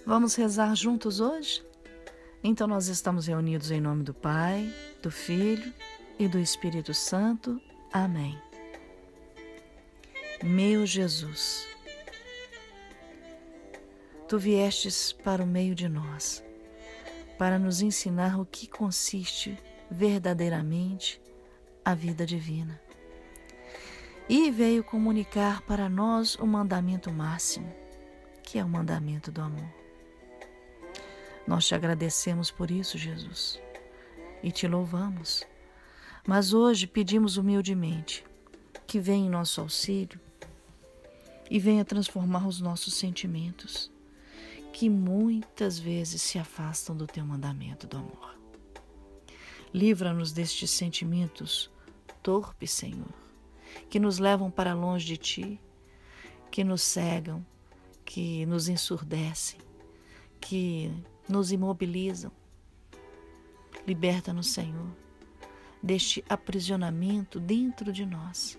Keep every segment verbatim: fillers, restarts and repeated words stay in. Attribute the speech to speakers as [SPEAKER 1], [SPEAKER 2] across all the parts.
[SPEAKER 1] Vamos rezar juntos hoje? Então nós estamos reunidos em nome do Pai, do Filho e do Espírito Santo. Amém. Meu Jesus, Tu viestes para o meio de nós, para nos ensinar o que consiste verdadeiramente a vida divina. E veio comunicar para nós o mandamento máximo, que é o mandamento do amor. Nós te agradecemos por isso, Jesus, e te louvamos. Mas hoje pedimos humildemente que venha em nosso auxílio e venha transformar os nossos sentimentos, que muitas vezes se afastam do teu mandamento do amor. Livra-nos destes sentimentos torpes, Senhor, que nos levam para longe de Ti, que nos cegam, que nos ensurdecem, que nos imobilizam. Liberta-nos, Senhor, deste aprisionamento dentro de nós.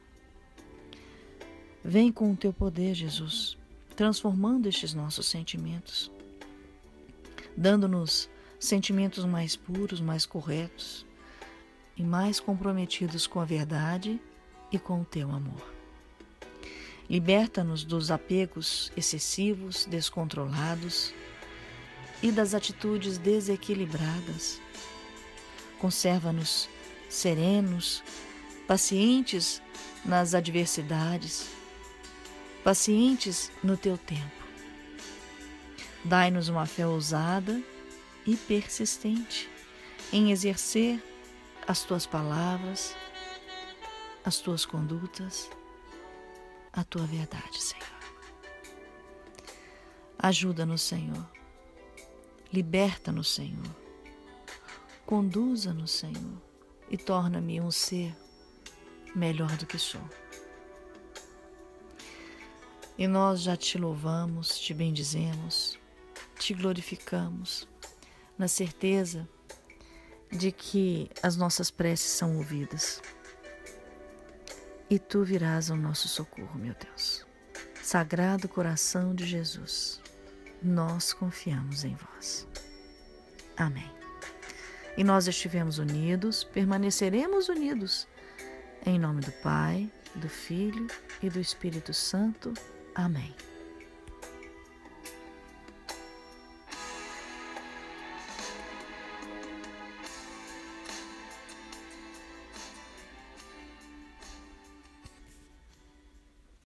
[SPEAKER 1] Vem com o Teu poder, Jesus, transformando estes nossos sentimentos, dando-nos sentimentos mais puros, mais corretos e mais comprometidos com a verdade e com o Teu amor. Liberta-nos dos apegos excessivos, descontrolados e das atitudes desequilibradas. Conserva-nos serenos, pacientes nas adversidades, pacientes no Teu tempo. Dai-nos uma fé ousada e persistente em exercer as Tuas palavras, as Tuas condutas, a Tua verdade, Senhor. Ajuda-nos, Senhor. Liberta-nos, Senhor. Conduza-nos, Senhor, e torna-me um ser melhor do que sou. E nós já Te louvamos, Te bendizemos, Te glorificamos, na certeza de que as nossas preces são ouvidas. E Tu virás ao nosso socorro, meu Deus. Sagrado coração de Jesus, nós confiamos em Vós. Amém. E nós estivemos unidos, permaneceremos unidos. Em nome do Pai, do Filho e do Espírito Santo. Amém.